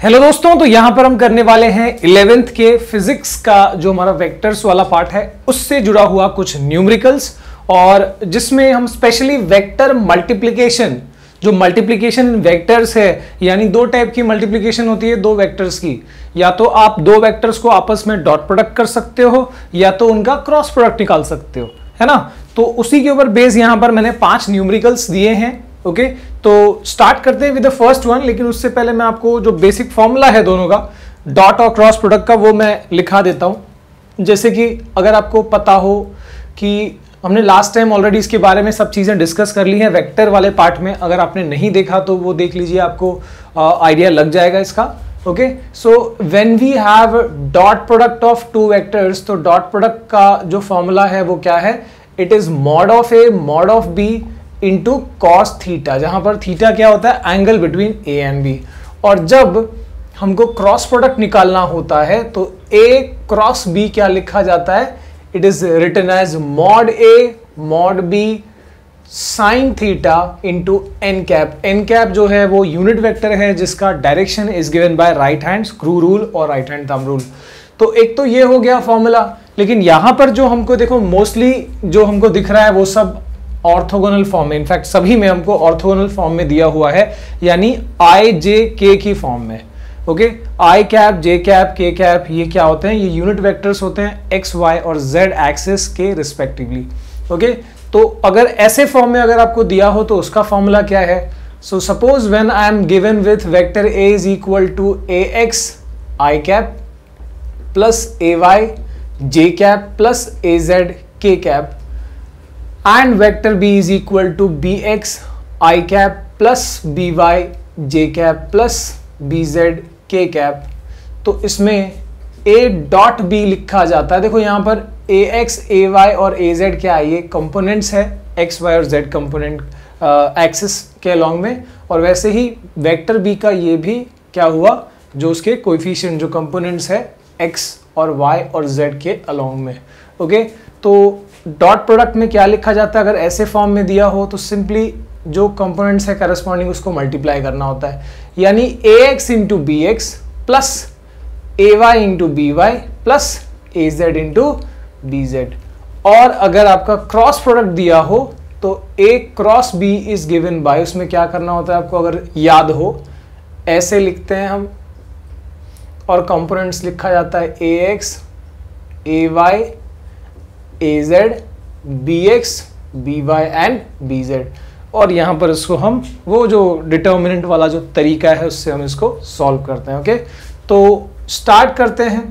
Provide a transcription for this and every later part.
Hello दोस्तों, तो यहां पर हम करने वाले हैं 11th के फिजिक्स का जो हमारा वेक्टर्स वाला पार्ट है उससे जुड़ा हुआ कुछ न्यूमेरिकल्स, और जिसमें हम स्पेशली वेक्टर मल्टीप्लिकेशन, जो मल्टीप्लिकेशन वेक्टर्स है, यानी दो टाइप की मल्टीप्लिकेशन होती है दो वेक्टर्स की। या तो आप दो वेक्टर्स को आपस में डॉट प्रोडक्ट कर सकते हो या तो उनका क्रॉस प्रोडक्ट निकाल सकते हो, है ना। तो उसी के ऊपर बेस यहां पर मैंने 5 न्यूमेरिकल्स दिए हैं। ओके, तो स्टार्ट करते हैं विद द फर्स्ट वन। लेकिन उससे पहले मैं आपको जो बेसिक फॉर्मूला है दोनों का, डॉट और क्रॉस प्रोडक्ट का, वो मैं लिखा देता हूं। जैसे कि अगर आपको पता हो कि हमने लास्ट टाइम ऑलरेडी इसके बारे में सब चीजें डिस्कस कर ली हैं वेक्टर वाले पार्ट में। अगर आपने नहीं देखा तो वो देख लीजिए, आपको आइडिया लग जाएगा इसका। Okay, so when we have dot product of two vectors, तो डॉट प्रोडक्ट का जो फॉर्मूला है वो क्या है? It is mod of A mod of B into cos theta, जहां पर थीटा क्या होता है? Angle between A and B. और जब हमको क्रॉस प्रोडक्ट निकालना होता है तो ए क्रॉस बी क्या लिखा जाता है? It is written as mod A mod B sine theta into N cap. N cap जो है वो यूनिट वेक्टर है जिसका direction is given by right hand screw rule और राइट हैंड थंब रूल। तो एक तो ये हो गया फॉर्मूला। लेकिन यहां पर जो हमको देखो मोस्टली जो हमको दिख रहा है वो सब ऑर्थोगोनल फॉर्म में, इनफैक्ट सभी में हमको ऑर्थोगोनल फॉर्म में दिया हुआ है, यानी आई जे के की फॉर्म में। Okay, I cap J cap के कैप, ये क्या होते हैं? ये यूनिट वेक्टर्स होते हैं एक्स वाई और जेड एक्सिस के रिस्पेक्टिवली। ओके, तो अगर ऐसे फॉर्म में अगर आपको दिया हो तो उसका फॉर्मूला क्या है? So suppose when I am given with vector A is equal to A X I cap plus A Y J cap plus A Z K cap and vector b is equal to bx I cap plus by j cap plus bz k cap, तो इसमें a dot b लिखा जाता है। देखो यहाँ पर ax ay और az क्या है? ये कंपोनेंट्स है x y और z कंपोनेंट एक्सिस के अलोंग में। और वैसे ही वेक्टर b का ये भी क्या हुआ? जो उसके कोएफिशिएंट जो कंपोनेंट्स है x और y और z के अलोंग में। ओके, तो डॉट प्रोडक्ट में क्या लिखा जाता है? अगर ऐसे फॉर्म में दिया हो तो सिंपली जो कंपोनेंट्स है करस्पॉन्डिंग उसको मल्टीप्लाई करना होता है, यानी A X into B X plus A Y into B Y plus A Z into B Z. और अगर आपका क्रॉस प्रोडक्ट दिया हो तो A cross B is given by, उसमें क्या करना होता है आपको अगर याद हो? ऐसे लिखते हैं हम, और कंपोनेंट्स लिखा जाता है A X A Y A Z B X B Y and B Z. और यहां पर इसको हम वो जो डिटर्मिनेंट वाला जो तरीका है उससे हम इसको सॉल्व करते हैं। ओके, तो स्टार्ट करते हैं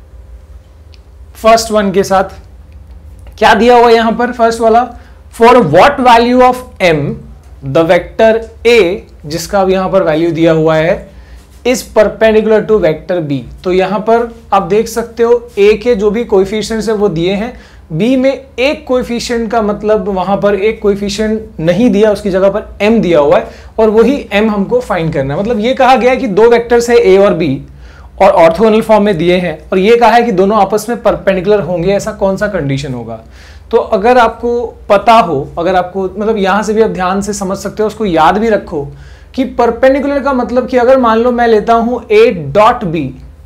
फर्स्ट वन के साथ। क्या दिया हुआ यहां पर? फर्स्ट वाला, for what value of M the vector A, जिसका अब यहां पर वैल्यू दिया हुआ है, is perpendicular to vector B. तो यहां पर आप देख सकते हो ए के जो भी कोएफिशिएंट्स है वो दिए हैं, बी में एक कोएफिशिएंट का मतलब वहां पर एक कोएफिशिएंट नहीं दिया, उसकी जगह पर m दिया हुआ है और वही m हमको फाइंड करना है। मतलब ये कहा गया है कि दो वेक्टर्स है a और b और ऑर्थोगोनल फॉर्म में दिए हैं, और ये कहा है कि दोनों आपस में परपेंडिकुलर होंगे। ऐसा कौन सा कंडीशन होगा? तो अगर आपको पता हो, अगर आपको मतलब यहां से भी आप ध्यान से समझ सकते हो, उसको याद भी रखो कि परपेंडिकुलर का मतलब कि अगर मान लो मैं लेता हूं a डॉट b,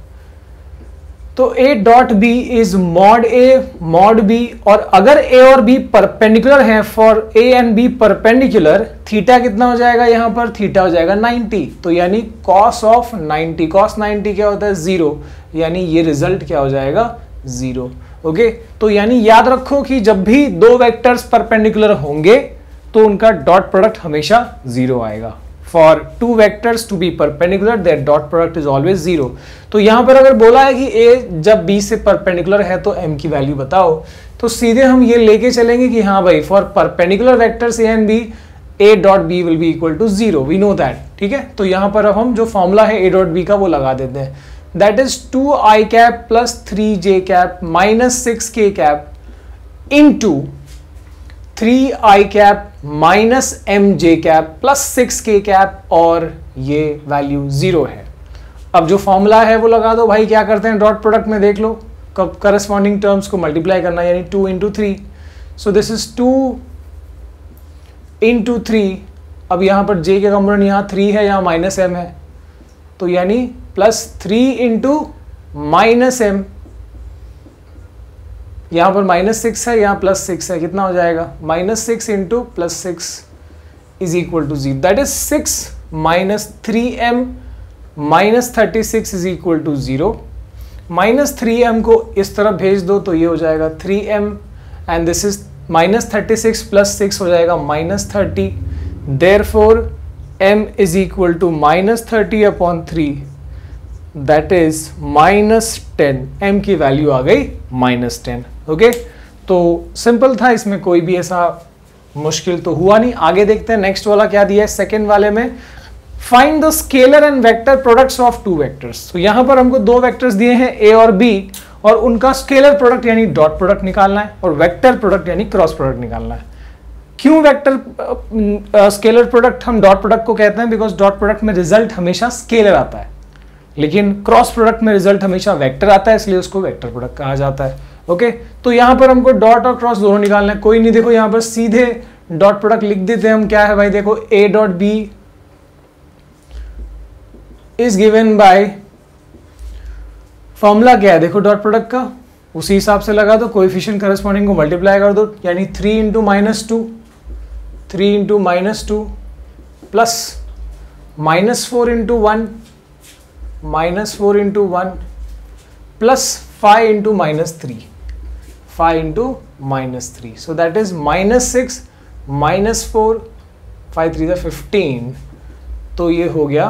तो a dot B is mod A mod B, और अगर a और b परपेंडिकुलर है, for a and b perpendicular, theta कितना हो जाएगा? यहां पर थीटा हो जाएगा 90, तो यानी cos ऑफ 90, cos 90 क्या होता है? 0, यानी ये रिजल्ट क्या हो जाएगा? 0। ओके, तो यानी याद रखो कि जब भी दो वेक्टर्स परपेंडिकुलर होंगे तो उनका डॉट प्रोडक्ट हमेशा 0 आएगा। For two vectors to be perpendicular, their dot product is always 0। तो यहां पर अगर बोला है कि a जब b से परपेंडिकुलर है तो m की वैल्यू बताओ, तो सीधे हम ये लेके चलेंगे कि हाँ भाई, for perpendicular vectors a and b, a dot b will be equal to 0, we know that। ठीक है, तो यहां पर अब हम जो फॉर्मूला है a डॉट b का वो लगा देते हैं, that is 2i cap plus 3j cap minus 6k cap into 3i cap minus mj cap plus 6k cap, और ये वैल्यू 0 है। अब जो फॉर्मूला है वो लगा दो भाई। क्या करते हैं डॉट प्रोडक्ट में? देख लो, कब करस्पॉन्डिंग टर्म्स को मल्टीप्लाई करना, यानी 2 into 3। So this is 2 into 3। अब यहां पर j के कंपोनेंट यहाँ 3 है, यहाँ माइनस m है, तो तो यानी +3 इंटू -m, यहां पर -6 है, यहां +6 है, कितना हो जाएगा -6 into +6 is equal to 0, that is 6 - 3m -36 is equal to 0। -3m को इस तरफ भेज दो तो ये हो जाएगा 3m एंड दिस इज -36 + 6 हो जाएगा -30, therefore m is equal to -30/3, that is -10, m की वैल्यू आ गई -10। ओके, तो सिंपल था, इसमें कोई भी ऐसा मुश्किल तो हुआ नहीं। आगे देखते हैं नेक्स्ट वाला क्या दिया है सेकेंड वाले में, find the scalar and vector products of two vectors. तो यहां पर हमको दो वेक्टर्स दिए हैं a और b, और उनका स्केलर प्रोडक्ट यानी डॉट प्रोडक्ट निकालना है और वेक्टर प्रोडक्ट यानी क्रॉस प्रोडक्ट निकालना है। क्यों वेक्टर स्केलर प्रोडक्ट हम डॉट प्रोडक्ट को कहते हैं? बिकॉज डॉट प्रोडक्ट में रिजल्ट हमेशा स्केलर आता है, लेकिन क्रॉस प्रोडक्ट में रिजल्ट हमेशा वेक्टर आता है, इसलिए उसको वेक्टर प्रोडक्ट कहा जाता है। ओके, तो यहां पर हमको डॉट और क्रॉस दोनों निकालना है। कोई नहीं, देखो यहां पर सीधे डॉट प्रोडक्ट लिख देते हैं हम। क्या है भाई, देखो a dot b is given by, formula क्या है देखो डॉट प्रोडक्ट का, उसी हिसाब से लगा दो, कोएफिशिएंट करस्पॉन्डिंग को मल्टीप्लाई कर दो, यानी 3 into -2 plus -4 into 1 plus 5 into -3 so that is -6 -4 5 3 15, तो ये हो गया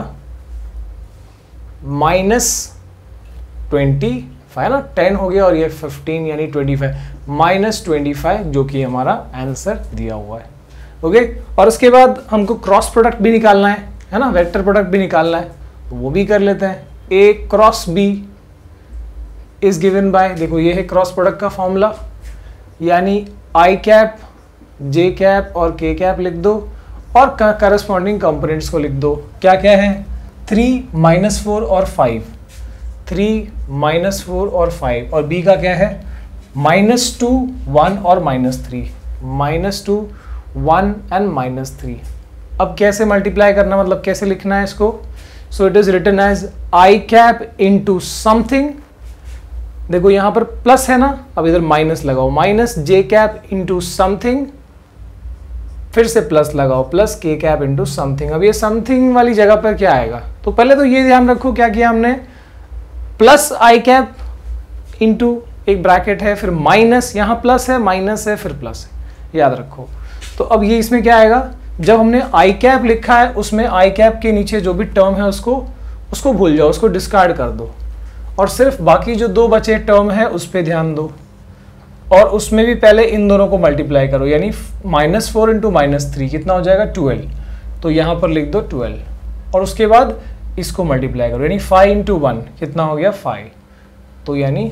-25 है ना, 10 हो गया और ये 15 यानी 25 -25, जो कि हमारा आंसर दिया हुआ है। ओके, और उसके बाद हमको क्रॉस प्रोडक्ट भी निकालना है ना, वेक्टर प्रोडक्ट भी निकालना है, तो वो भी कर लेते हैं। a cross b is given by, देखो ये है क्रॉस प्रोडक्ट का फॉर्मूला, यानी i कैप j कैप और k कैप लिख दो और करस्पॉन्डिंग कंपोनेंट्स को लिख दो। क्या क्या है, 3 -4 और 5, 3 -4 और 5, और b का क्या है -2 1 और -3, -2 1 एंड -3। अब कैसे मल्टीप्लाई करना, मतलब कैसे लिखना है इसको, so it is written as i cap into something, देखो यहां पर प्लस है ना, अब इधर माइनस लगाओ, -j कैप इंटू समथिंग, फिर से प्लस लगाओ, plus k cap into something. अब ये समथिंग वाली जगह पर क्या आएगा, तो पहले तो ये ध्यान रखो क्या किया हमने, प्लस i कैप इंटू एक ब्रैकेट है, फिर माइनस, यहां प्लस है माइनस है फिर प्लस है, याद रखो। तो अब ये इसमें क्या आएगा, जब हमने i कैप लिखा है उसमें i कैप के नीचे जो भी टर्म है उसको भूल जाओ, उसको डिस्कार्ड कर दो, और सिर्फ बाकी जो दो बचे टर्म है उस पर ध्यान दो, और उसमें भी पहले इन दोनों को मल्टीप्लाई करो, यानी -4 इंटू -3 कितना हो जाएगा 12, तो यहां पर लिख दो 12, और उसके बाद इसको मल्टीप्लाई करो, यानी 5 इंटू 1 कितना हो गया 5, तो यानी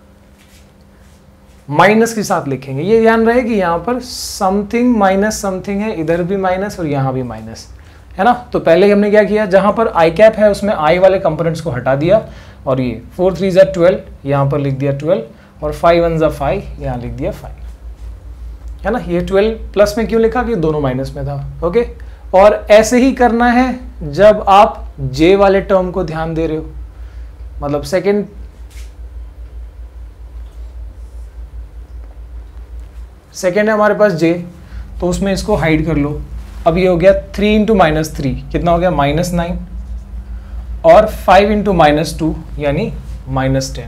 माइनस के साथ लिखेंगे। ये ध्यान रहे कि यहाँ पर समथिंग माइनस समथिंग है, इधर भी माइनस और यहाँ भी माइनस है ना। तो पहले हमने क्या किया, जहाँ पर i कैप है उसमें i वाले कंपोनेंट्स को हटा दिया, और ये 4 3 ज़ा 12 यहाँ पर लिख दिया 12, और 5 1 ज़ा 5 यहाँ लिख दिया 5, है ना। ये 12 प्लस में क्यों लिखा, कि दोनों माइनस में था। ओके, और ऐसे ही करना है जब आप j वाले टर्म को ध्यान दे रहे हो, मतलब सेकेंड है हमारे पास j, तो उसमें इसको हाइड कर लो। अब ये हो गया 3 इंटू -3 कितना हो गया -9, और 5 इंटू -2 यानी -10।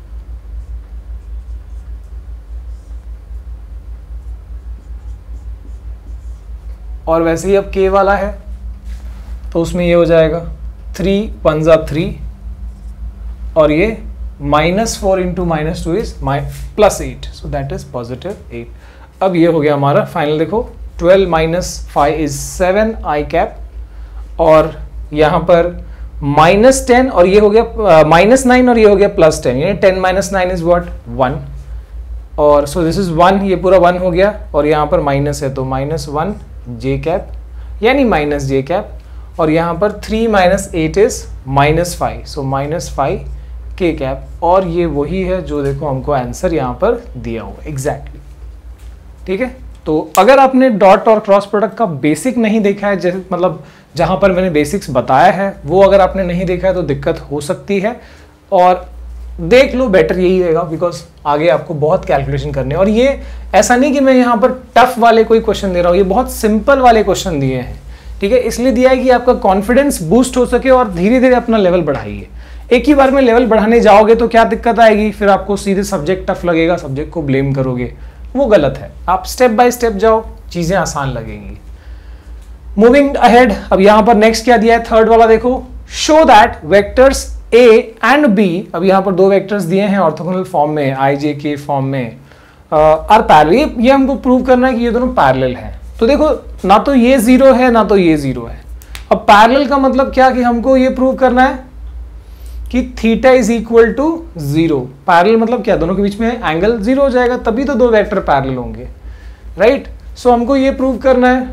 और वैसे ही अब k वाला है तो उसमें ये हो जाएगा 3 1 ज़ा 3, और ये -4 into -2 is +8, so that is +8। अब ये हो गया हमारा फाइनल, देखो 12 - 5 इज 7 i कैप, और यहाँ पर -10, और ये हो गया -9, और ये हो गया +10, यानी 10 - 9 इज व्हाट 1, और सो दिस इज 1, ये पूरा 1 हो गया, और यहाँ पर माइनस है तो -1 j कैप यानी -j कैप, और यहाँ पर 3 - 8 इज -5, सो -5 k कैप, और ये वही है जो देखो हमको आंसर यहाँ पर दिया हुआ एग्जैक्टली। ठीक है, तो अगर आपने डॉट और क्रॉस प्रोडक्ट का बेसिक नहीं देखा है, जैसे मतलब जहां पर मैंने बेसिक्स बताया है वो अगर आपने नहीं देखा है तो दिक्कत हो सकती है, और देख लो, बेटर यही रहेगा, बिकॉज आगे आपको बहुत कैलकुलेशन करने हैं। और ये ऐसा नहीं कि मैं यहाँ पर टफ वाले कोई क्वेश्चन दे रहा हूँ, ये बहुत सिंपल वाले क्वेश्चन दिए हैं, ठीक है। इसलिए दिया है कि आपका कॉन्फिडेंस बूस्ट हो सके और धीरे धीरे अपना लेवल बढ़ाइए। एक ही बार में लेवल बढ़ाने जाओगे तो क्या दिक्कत आएगी, फिर आपको सीधे सब्जेक्ट टफ लगेगा, सब्जेक्ट को ब्लेम करोगे, वो गलत है। आप स्टेप बाय स्टेप जाओ, चीजें आसान लगेंगी। मूविंग अहेड, अब यहां पर नेक्स्ट क्या दिया है, थर्ड वाला देखो, show that vectors a and b, अब यहां पर दो वेक्टर्स दिए हैं ऑर्थोगोनल फॉर्म में, i j k फॉर्म में, आर पैरेलल। ये हमको प्रूव करना है कि ये दोनों पैरेलल हैं। तो देखो, ना तो ये जीरो है ना तो ये जीरो है। अब पैरेलल का मतलब क्या, कि हमको ये प्रूव करना है कि theta is equal to zero. Parallel मतलब क्या, दोनों के बीच में एंगल जीरो हो जाएगा, तभी तो दो वेक्टर पैरेलल होंगे, राइट। सो हमको ये प्रूव करना है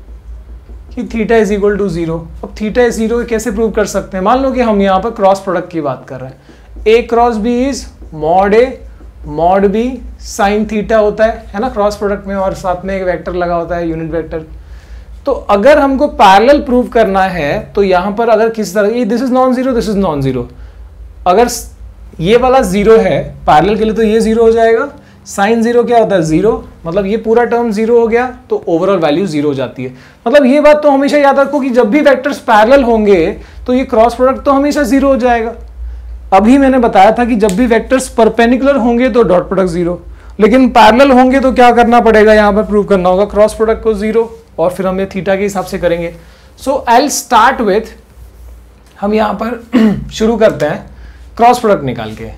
कि theta is equal to zero. अब थीटा इज जीरो कैसे प्रूव कर सकते हैं, मान लो कि हम यहाँ पर क्रॉस प्रोडक्ट की बात कर रहे हैं, a cross B is mod A mod B sine theta होता है ना क्रॉस प्रोडक्ट में, और साथ में एक वेक्टर लगा होता है, यूनिट वेक्टर। तो अगर हमको पैरेलल प्रूव करना है तो यहाँ पर अगर किस तरह, this is non zero, this is non zero, अगर ये वाला जीरो है पैरेलल के लिए तो ये जीरो हो जाएगा, साइन जीरो क्या होता है, जीरो, मतलब ये पूरा टर्म जीरो हो गया, तो ओवरऑल वैल्यू जीरो हो जाती है। मतलब ये बात तो हमेशा याद रखो कि जब भी वेक्टर्स पैरेलल होंगे तो ये क्रॉस प्रोडक्ट तो हमेशा जीरो हो जाएगा। अभी मैंने बताया था कि जब भी वेक्टर्स परपेंडिकुलर होंगे तो डॉट प्रोडक्ट जीरो, लेकिन पैरेलल होंगे तो क्या करना पड़ेगा, यहाँ पर प्रूव करना होगा क्रॉस प्रोडक्ट को जीरो, और फिर हम ये थीटा के हिसाब से करेंगे। So I will start with, हम यहाँ पर शुरू करते हैं क्रॉस प्रोडक्ट निकाल के,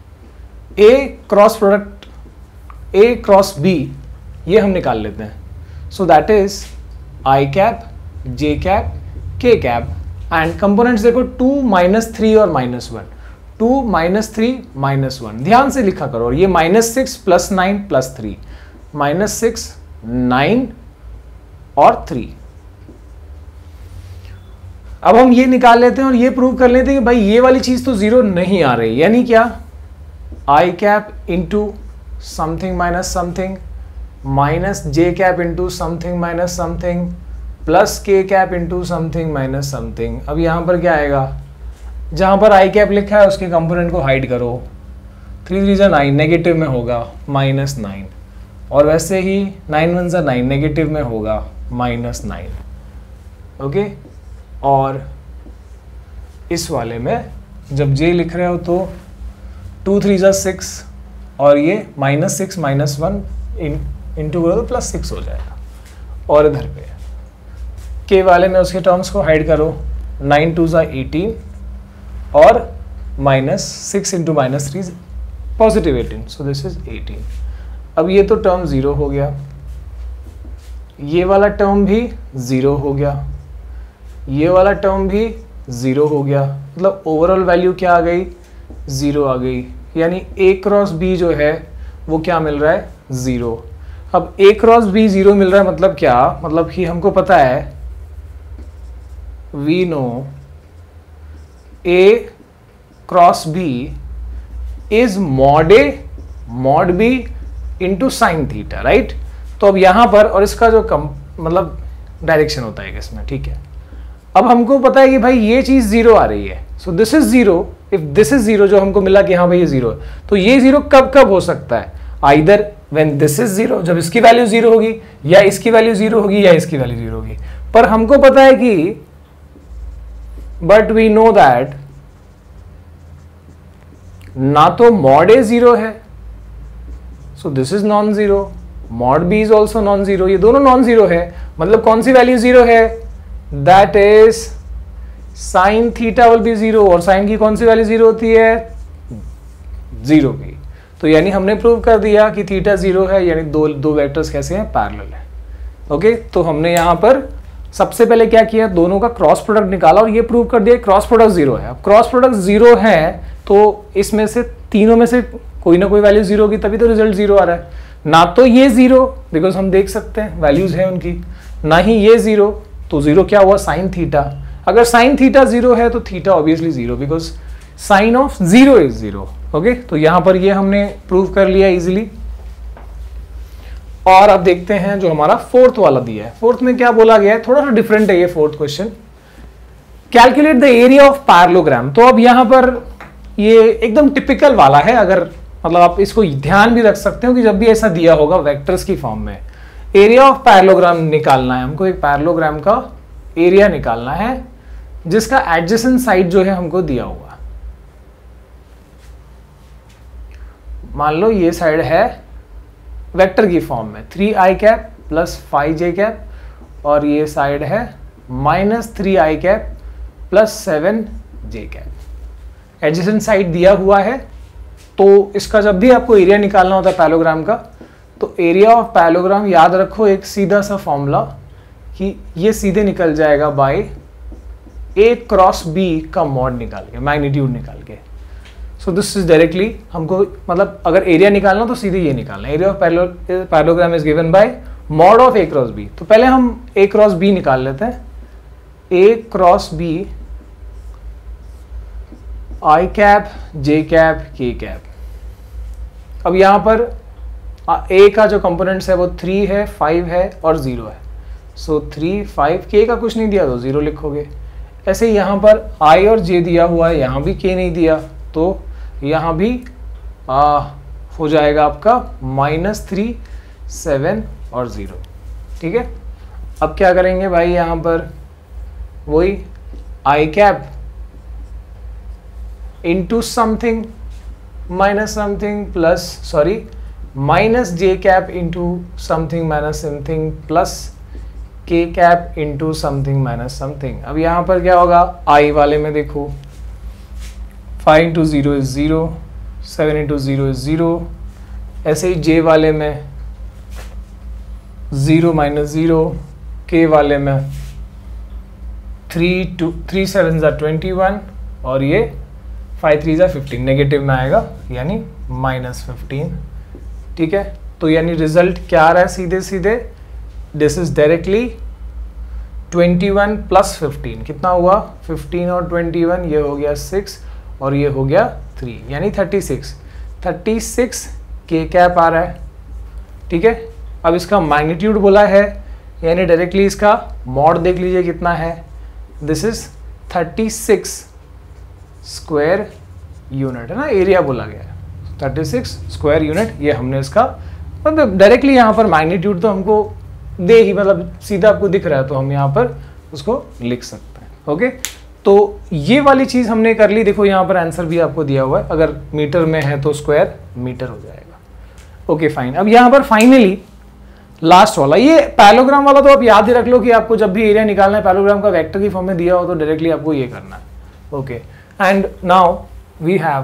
a cross product a cross b, ये हम निकाल लेते हैं। So that is i cap J cap के कैप, एंड कंपोनेंट्स देखो 2 -3 और -1, 2 -3 -1, ध्यान से लिखा करो। और ये -6 + 9 + 3, -6 9 और 3। अब हम ये निकाल लेते हैं और ये प्रूव कर लेते हैं कि भाई ये वाली चीज तो जीरो नहीं आ रही, यानी क्या, i cap into something minus something minus j cap into something minus something plus k cap into something minus something. अब यहाँ पर क्या आएगा, जहाँ पर आई कैप लिखा है उसके कंपोनेंट को हाइड करो, 3 3 9 नेगेटिव में होगा -9, और वैसे ही 9 1 9 नेगेटिव में होगा -9, ओके। और इस वाले में जब जे लिख रहे हो तो 2 3 6, और ये -6 -1 इंटू करो तो +6 हो जाएगा। और इधर पे के वाले में उसके टर्म्स को हाइड करो, 9 2 18 और -6 into -3 positive 18, so this is 18। अब ये तो टर्म जीरो हो गया, ये वाला टर्म भी जीरो हो गया, ये वाला टर्म भी जीरो हो गया, मतलब ओवरऑल वैल्यू क्या आ गई, जीरो आ गई। यानी ए क्रॉस बी जो है वो क्या मिल रहा है, जीरो। अब ए क्रॉस बी जीरो मिल रहा है मतलब क्या, मतलब कि हमको पता है, we know a cross B is mod A mod b into sine theta, right. तो अब यहां पर, और इसका जो मतलब डायरेक्शन होता है इसमें, ठीक है। अब हमको पता है कि भाई ये चीज जीरो आ रही है, so this is zero, if this is zero, जो हमको मिला कि हाँ भाई ये जीरो है, तो ये जीरो कब कब हो सकता है, either when this is zero, जब इसकी वैल्यू जीरो होगी, या इसकी वैल्यू जीरो होगी, या इसकी वैल्यू जीरो होगी। पर हमको पता है कि, बट वी नो दैट ना तो मॉड ए जीरो है, so this is non zero, mod b is also non zero, ये दोनों नॉन जीरो है। मतलब कौन सी वैल्यू जीरो है, that is sine theta will be zero, और साइन की कौन सी वैल्यू जीरो होती है, जीरो की। तो यानी हमने प्रूव कर दिया कि थीटा जीरो है, यानी दो वेक्टर्स कैसे हैं, पैरेलल है, ओके। तो हमने यहां पर सबसे पहले क्या किया, दोनों का क्रॉस प्रोडक्ट निकाला और ये प्रूव कर दिया क्रॉस प्रोडक्ट जीरो है। अब क्रॉस प्रोडक्ट जीरो है तो इसमें से तीनों में से कोई ना कोई वैल्यू जीरो होगी, तभी तो रिजल्ट जीरो आ रहा है। ना तो ये जीरो, बिकॉज हम देख सकते हैं वैल्यूज है उनकी, ना ही ये जीरो, तो जीरो क्या हुआ, साइन थीटा। अगर साइन थीटा जीरो है तो theta obviously zero, because sine of zero is zero, okay. तो यहां पर ये हमने प्रूव कर लिया इजीली। और अब देखते हैं जो हमारा फोर्थ वाला दिया है। फोर्थ में क्या बोला गया है, थोड़ा सा डिफरेंट है ये fourth question. Calculate the area of parallelogram. तो अब यहां पर ये एकदम टिपिकल वाला है, अगर मतलब आप इसको ध्यान भी रख सकते हो कि जब भी ऐसा दिया होगा वेक्टर्स की फॉर्म में, एरिया ऑफ पैरेललोग्राम निकालना है हमको। एक पैरेललोग्राम का एरिया निकालना है जिसका एडजेसेंट साइड जो है हमको दिया हुआ। मान लो ये साइड है वेक्टर की फॉर्म में 3i cap plus 5j cap और ये साइड है minus 3i cap plus 7j cap. Adjacent side दिया हुआ है, तो इसका जब भी आपको एरिया निकालना होता है पैरेललोग्राम का, तो एरिया ऑफ पैरेललोग्राम याद रखो एक सीधा सा फॉर्मूला कि ये सीधे निकल जाएगा बाय a क्रॉस b का मॉड निकाल के, मैग्नीट्यूड निकाल के। सो दिस इज डायरेक्टली हमको मतलब अगर एरिया निकालना तो सीधे ये निकालना है। Area of parallelogram is given by mod of a cross b। तो पहले हम a क्रॉस b निकाल लेते हैं। a cross b i cap j cap k cap. अब यहां पर a का जो कंपोनेंट्स है वो 3 है, 5 है और 0 है। सो 3 5 k का कुछ नहीं दिया तो 0 लिखोगे। ऐसे ही यहाँ पर i और j दिया हुआ है, यहाँ भी k नहीं दिया तो यहाँ भी हो जाएगा आपका -3 7 और 0। ठीक है, अब क्या करेंगे भाई, यहाँ पर वही i cap into something minus something plus sorry minus j cap into something minus something plus k cap into something minus something. अब यहाँ पर क्या होगा, i वाले में देखो 5 इंटू 0 इज 0, 7 इंटू 0 इज 0। ऐसे ही j वाले में 0 माइनस 0, k वाले में 3 7 ज़ा 21 और ये 5 3 ज़ा 15, नेगेटिव में आएगा यानी -15। ठीक है, तो यानी रिजल्ट क्या आ रहा है, सीधे सीधे दिस इज डायरेक्टली 21 प्लस 15 कितना हुआ, 15 और 21 ये हो गया 6 और ये हो गया 3 यानी 36 k कैप आ रहा है। ठीक है, अब इसका मैग्नीट्यूड बोला है यानी डायरेक्टली इसका मॉड देख लीजिए कितना है, दिस इज 36 स्क्वायर यूनिट है ना, एरिया बोला गया है 36 स्क्वायर यूनिट। ये हमने इसका मतलब डायरेक्टली यहाँ पर मैग्नीट्यूड तो हमको दे ही मतलब सीधा आपको दिख रहा है तो हम यहाँ पर उसको लिख सकते हैं। ओके, तो ये वाली चीज़ हमने कर ली। देखो यहाँ पर आंसर भी आपको दिया हुआ है, अगर मीटर में है तो स्क्वायर मीटर हो जाएगा। ओके फाइन, अब यहाँ पर फाइनली लास्ट वाला ये पैरेललोग्राम वाला तो आप याद ही रख लो कि आपको जब भी एरिया निकालना है पैरेललोग्राम का वेक्टर की फॉर्म में दिया हो तो डायरेक्टली आपको ये करना है। Okay, and now we have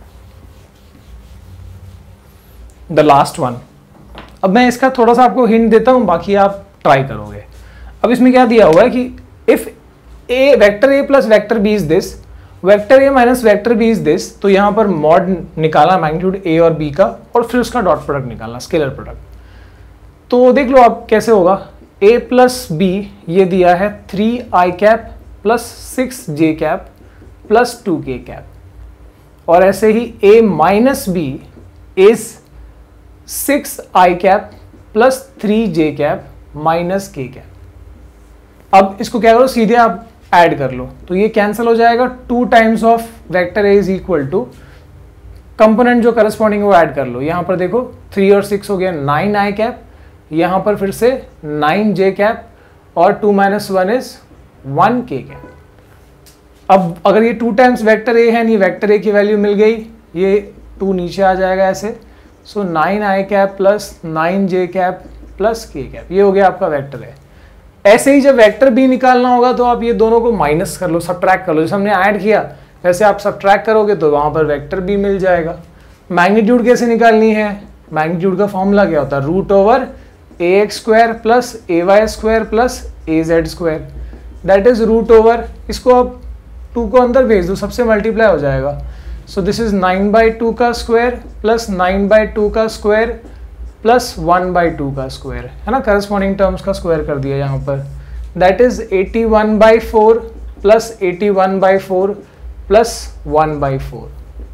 the last one. अब मैं इसका थोड़ा सा आपको हिंट देता हूं, बाकी आप ट्राई करोगे। अब इसमें क्या दिया हुआ है कि if a vector a plus vector b is this, vector a minus vector b is this, तो यहां पर मॉड निकालना मैग्नीट्यूड ए और बी का और फिर उसका डॉट प्रोडक्ट निकालना, स्केलर प्रोडक्ट। तो देख लो आप कैसे होगा, a प्लस बी ये दिया है 3i cap plus 6j cap plus 2k cap और ऐसे ही a minus b is 6i cap plus 3j cap minus k cap. अब इसको क्या करो, सीधे आप ऐड कर लो तो ये कैंसिल हो जाएगा। 2 times of vector a is equal to component जो करस्पॉन्डिंग वो ऐड कर लो। यहां पर देखो 3 और 6 हो गया 9i कैप, यहां पर फिर से 9j कैप और 2 माइनस 1 इज 1k कैप। अब अगर ये 2 टाइम्स वेक्टर a है, नहीं वेक्टर a की वैल्यू मिल गई, ये 2 नीचे आ जाएगा ऐसे। So 9i cap plus 9j cap plus k cap, ये हो गया आपका वेक्टर है। ऐसे ही जब वेक्टर b निकालना होगा तो आप ये दोनों को माइनस कर लो, सब्ट्रैक्ट कर लो, जैसे हमने ऐड किया वैसे आप सब्ट्रैक्ट करोगे तो वहां पर वेक्टर b मिल जाएगा। मैग्नीट्यूड कैसे निकालनी है, मैग्नीट्यूड का फॉर्मूला क्या होता है, root over ax square plus ay square plus az square, that is root over, इसको आप 2 को अंदर भेज दो, सबसे मल्टीप्लाई हो जाएगा। सो दिस इज 9/2 का स्क्वायर प्लस 9/2 का स्क्वायर प्लस 1/2 का स्क्वायर, है ना, करस्पॉन्डिंग टर्म्स का स्क्वायर कर दिया यहाँ पर, दैट इज 81/4 प्लस 81/4 प्लस 1/4।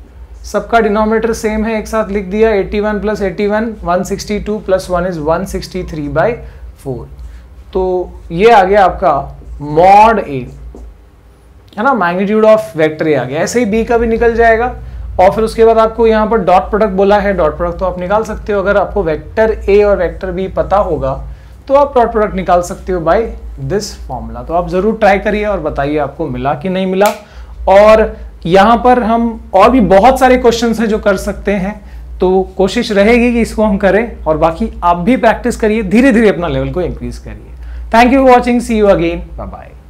सबका डिनोमिनेटर सेम है, एक साथ लिख दिया 81 प्लस 81 162 प्लस 1 इज 163/4। तो ये आ गया आपका मॉड ए, है ना, मैग्नीट्यूड ऑफ वेक्टर ए आ गया। ऐसे ही बी का भी निकल जाएगा। और फिर उसके बाद आपको यहाँ पर डॉट प्रोडक्ट बोला है, डॉट प्रोडक्ट तो आप निकाल सकते हो। अगर आपको वेक्टर ए और वेक्टर बी पता होगा तो आप डॉट प्रोडक्ट निकाल सकते हो बाय दिस फॉर्मूला। तो आप जरूर ट्राई करिए और बताइए आपको मिला कि नहीं मिला। और यहाँ पर हम और भी बहुत सारे क्वेश्चंस हैं जो कर सकते हैं, तो कोशिश रहेगी कि इसको हम करें। और बाकी आप भी प्रैक्टिस करिए, धीरे धीरे अपना लेवल को इंक्रीज करिए। Thank you for watching, see you again, bye bye.